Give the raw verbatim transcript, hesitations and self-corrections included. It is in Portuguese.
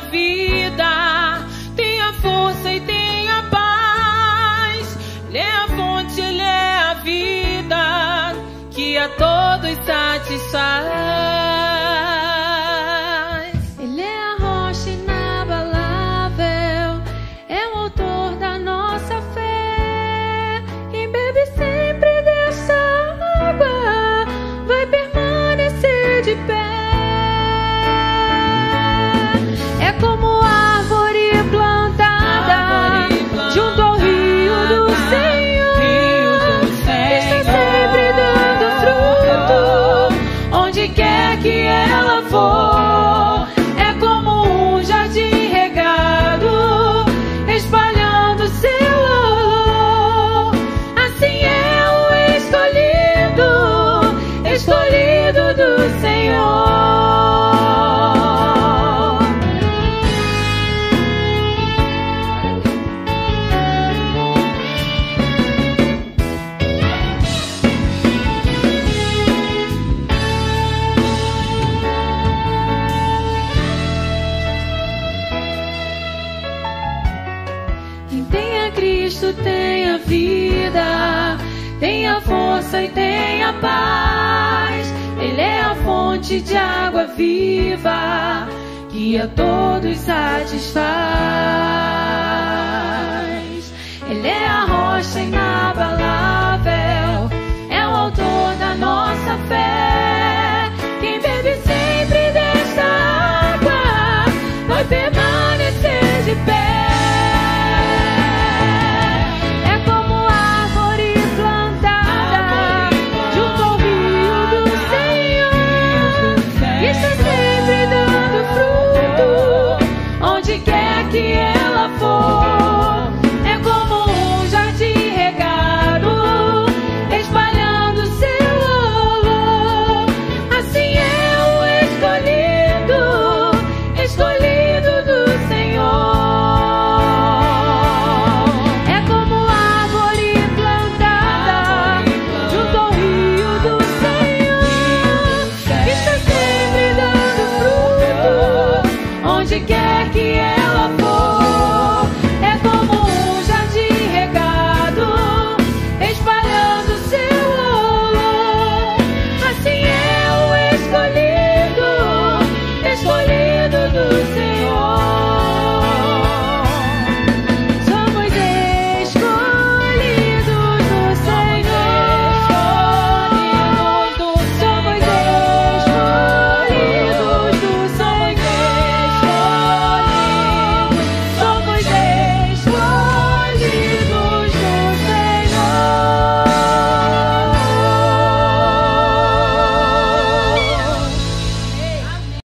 vida, tem a força e tem a paz. Ele é a fonte, Ele é a vida, que a todos satisfaz. Ele é a rocha inabalável, é o autor da nossa fé. Quem bebe sempre dessa água vai permanecer de pé. É como árvore plantada, árvore plantada junto ao rio do Senhor, rio do Senhor, está sempre dando fruto onde quer que ela for. É como um jardim regado, espalhando seu olor. Assim é o escolhido, escolhido do Senhor. Quem tem a Cristo tem a vida, tem a força e tem a paz. Ele é a fonte de água viva, que a todos satisfaz. Ele é a rocha inabalável,